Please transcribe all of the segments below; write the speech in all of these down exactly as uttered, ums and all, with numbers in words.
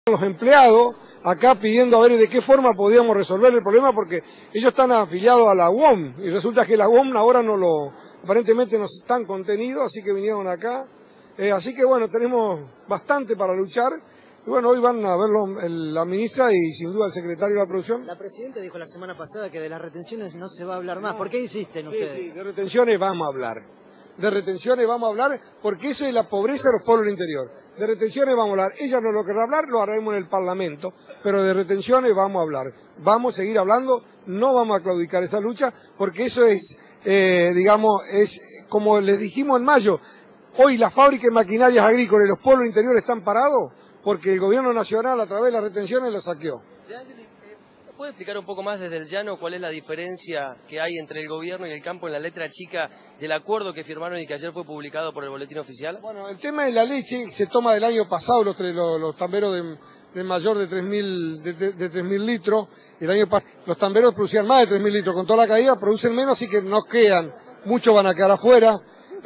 Los empleados acá pidiendo a ver de qué forma podíamos resolver el problema, porque ellos están afiliados a la U O M y resulta que la U O M ahora no lo, aparentemente no están contenidos, así que vinieron acá. Eh, así que bueno, tenemos bastante para luchar. Y bueno, hoy van a verlo el, la ministra y sin duda el secretario de la producción. La presidenta dijo la semana pasada que de las retenciones no se va a hablar más. No. ¿Por qué insisten ustedes? Sí, sí, de retenciones vamos a hablar. De retenciones vamos a hablar porque eso es la pobreza de los pueblos del interior. De retenciones vamos a hablar. Ella no lo querrá hablar, lo haremos en el Parlamento, pero de retenciones vamos a hablar. Vamos a seguir hablando, no vamos a claudicar esa lucha, porque eso es, eh, digamos, es como les dijimos en mayo, hoy las fábricas de maquinarias agrícolas y los pueblos del interior están parados porque el gobierno nacional a través de las retenciones los saqueó. ¿Puede explicar un poco más desde el llano cuál es la diferencia que hay entre el gobierno y el campo en la letra chica del acuerdo que firmaron y que ayer fue publicado por el boletín oficial? Bueno, el tema de la leche se toma del año pasado, los, los, los tamberos de, de mayor de tres mil de, de, de tres mil litros. El año pasado los tamberos producían más de tres mil litros, con toda la caída producen menos, así que no quedan, muchos van a quedar afuera.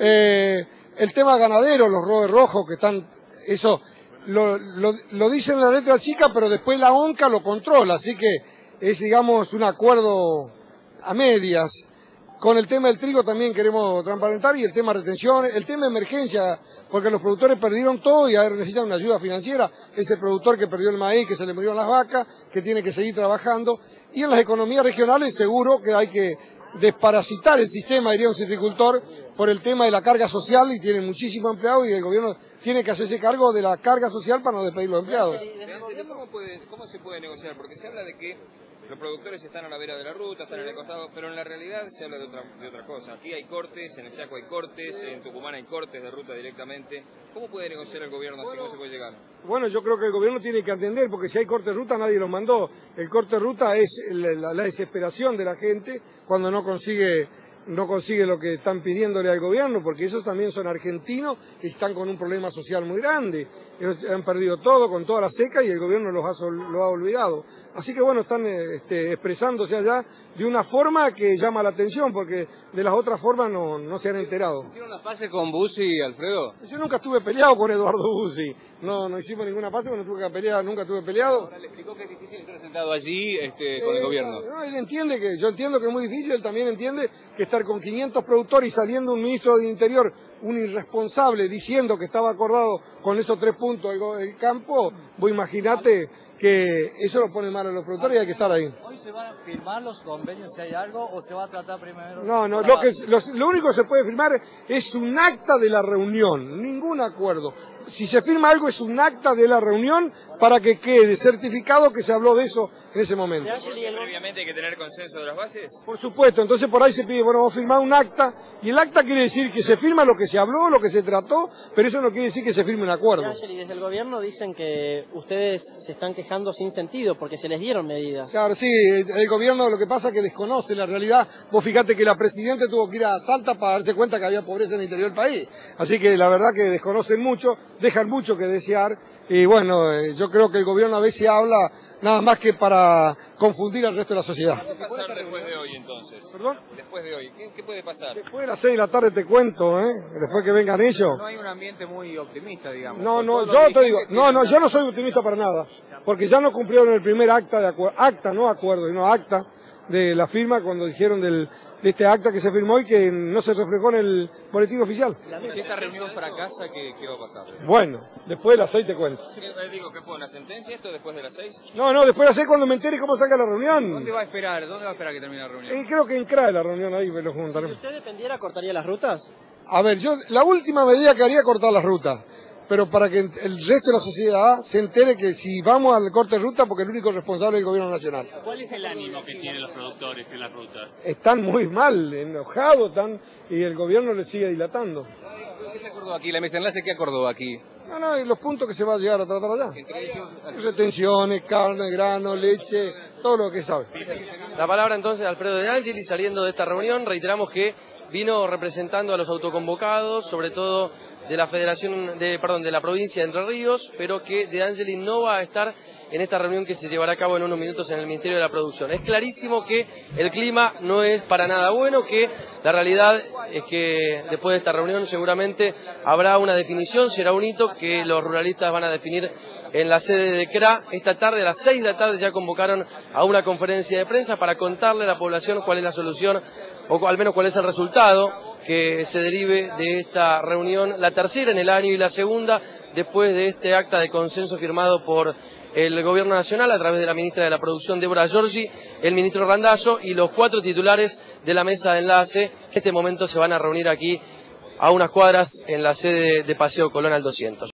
Eh, el tema ganadero, los robes rojos que están, eso lo, lo, lo dicen en la letra chica, pero después la ONCA lo controla, así que es, digamos, un acuerdo a medias. Con el tema del trigo también queremos transparentar, y el tema de retención, el tema de emergencia, porque los productores perdieron todo y ahora necesitan una ayuda financiera. Ese productor que perdió el maíz, que se le murieron las vacas, que tiene que seguir trabajando. Y en las economías regionales seguro que hay que desparasitar el sistema, diría un citricultor, por el tema de la carga social, y tiene muchísimos empleados y el gobierno tiene que hacerse cargo de la carga social para no despedir los empleados. ¿Cómo, puede, ¿Cómo se puede negociar? Porque se habla de que los productores están a la vera de la ruta, están en el costado, pero en la realidad se habla de otra, de otra cosa. Aquí hay cortes, en el Chaco hay cortes, en Tucumán hay cortes de ruta directamente. ¿Cómo puede negociar el gobierno así? ¿Cómo se puede llegar? Bueno, yo creo que el gobierno tiene que atender, porque si hay corte de ruta nadie los mandó. El corte de ruta es la, la desesperación de la gente cuando no consigue no consigue lo que están pidiéndole al gobierno, porque esos también son argentinos y están con un problema social muy grande. Ellos han perdido todo con toda la seca y el gobierno los ha, lo ha olvidado. Así que bueno, están este, expresándose allá de una forma que llama la atención, porque de las otras formas no, no se han enterado. ¿Hicieron las paces con Bussi, Alfredo? Yo nunca estuve peleado con Eduardo Bussi. No, no hicimos ninguna pase, no tuve que pelear, nunca estuve peleado. Ahora le explicó que es difícil estar sentado allí este, con eh, el gobierno. No, él entiende que, yo entiendo que es muy difícil, él también entiende que estar con quinientos productores y saliendo un ministro de Interior, un irresponsable, diciendo que estaba acordado con esos tres puntos el, el campo, vos imaginate que eso lo pone mal a los productores y hay que estar ahí. ¿Hoy se van a firmar los convenios si hay algo o se va a tratar primero? No, no, lo, que, lo, lo único que se puede firmar es un acta de la reunión, ningún acuerdo. Si se firma algo es un acta de la reunión para que quede certificado que se habló de eso en ese momento. ¿Previamente hay que tener consenso de las bases? Por supuesto, entonces por ahí se pide, bueno, vamos a firmar un acta, y el acta quiere decir que se firma lo que se habló, lo que se trató, pero eso no quiere decir que se firme un acuerdo. Y desde el gobierno dicen que ustedes se están quejando sin sentido porque se les dieron medidas. Claro, sí, el, el gobierno lo que pasa es que desconoce la realidad. Vos fíjate que la Presidenta tuvo que ir a Salta para darse cuenta que había pobreza en el interior del país. Así que la verdad que desconocen mucho, dejan mucho que desear. Y bueno, eh, yo creo que el gobierno a veces habla nada más que para confundir al resto de la sociedad. ¿Qué puede pasar después de hoy entonces? ¿Perdón? Después de hoy, ¿qué, qué puede pasar? Después de las seis de la tarde te cuento, ¿eh? Después que vengan ellos. No hay un ambiente muy optimista, digamos. No, no, yo te digo, no, no, yo no soy optimista para nada, porque ya no cumplieron el primer acta de acuerdo, acta, no acuerdo, sino acta de la firma cuando dijeron del, de este acta que se firmó y que no se reflejó en el boletín oficial. Si esta reunión fracasa, ¿qué, qué va a pasar? Bueno, después de las seis te cuento. ¿Qué, digo, ¿qué fue una sentencia esto después de las seis? No, no, después de las seis cuando me entere cómo salga la reunión. ¿Dónde va a esperar? ¿Dónde va a esperar que termine la reunión? Eh, creo que en C R A E la reunión ahí me lo juntaremos. Si usted dependiera, ¿cortaría las rutas? A ver, yo la última medida que haría es cortar las rutas. Pero para que el resto de la sociedad se entere que si vamos al corte de ruta, porque el único responsable es el gobierno nacional. ¿Cuál es el ánimo que tienen los productores en las rutas? Están muy mal, enojados, están, y el gobierno les sigue dilatando. ¿Qué se acordó aquí? ¿La mesa enlace qué acordó aquí? No, no, y los puntos que se va a llegar a tratar allá. Entre ellos, retenciones, carne, grano, leche, todo lo que sabe. La palabra entonces Alfredo De Angelis saliendo de esta reunión. Reiteramos que vino representando a los autoconvocados, sobre todo de la Federación de, perdón, de la provincia de Entre Ríos, pero que De Angelis no va a estar en esta reunión que se llevará a cabo en unos minutos en el Ministerio de la Producción. Es clarísimo que el clima no es para nada bueno, que la realidad es que después de esta reunión seguramente habrá una definición, será un hito que los ruralistas van a definir en la sede de C R A. Esta tarde, a las seis de la tarde, ya convocaron a una conferencia de prensa para contarle a la población cuál es la solución, o al menos cuál es el resultado que se derive de esta reunión, la tercera en el año y la segunda después de este acta de consenso firmado por el Gobierno Nacional a través de la ministra de la Producción, Débora Giorgi, el ministro Randazzo y los cuatro titulares de la mesa de enlace. En este momento se van a reunir aquí a unas cuadras en la sede de Paseo Colón al doscientos.